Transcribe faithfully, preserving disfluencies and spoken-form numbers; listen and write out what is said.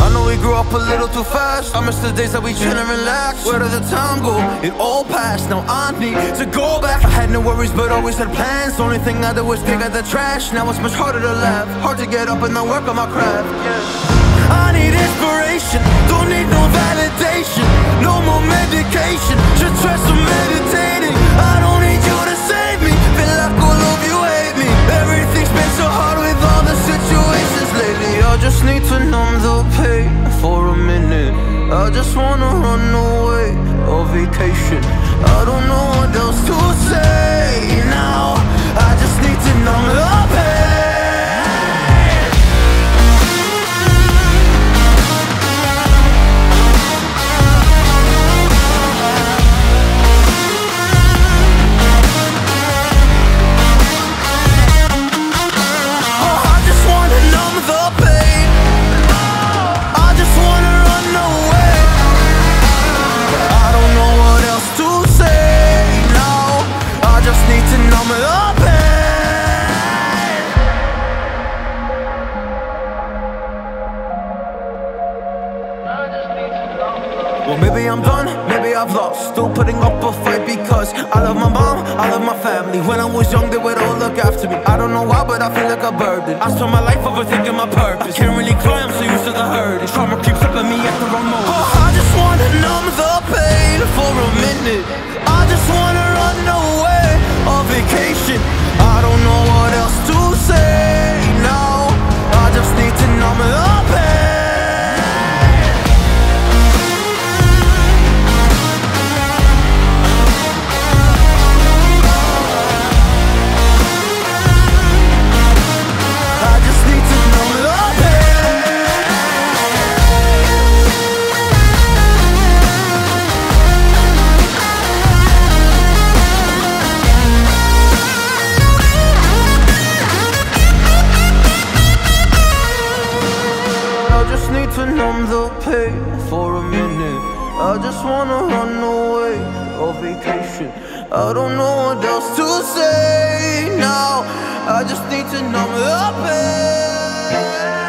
I know we grew up a little too fast. I miss the days that we chill and relax. Where did the time go? It all passed, now I need to go back. I had no worries but always had plans. Only thing I did was pick out the trash. Now it's much harder to laugh, hard to get up and then work on my craft. I need inspiration, don't need no validation. No more medication, just try some meditating. I don't need you to save me, feel like all of you hate me. Everything's been so hard with all the situations lately. I just need to numb the pain for a minute. I just wanna run away on vacation. I don't know what else to say now. I just need to numb the pain. Well, maybe I'm done, maybe I've lost. Still putting up a fight because I love my mom, I love my family. When I was young, they would all look after me. I don't know why, but I feel like a burden. I spent my life overthinking my purpose. I can't really cry, I'm so used to the hurt. Trauma keeps up at me at the wrong moment. Oh, I just wanna numb the pain for a minute. I just wanna run away on vacation. I don't know what else to say now. I just need to numb the pain. To numb the pain for a minute. I just wanna run away on vacation. I don't know what else to say now. I just need to numb the pain.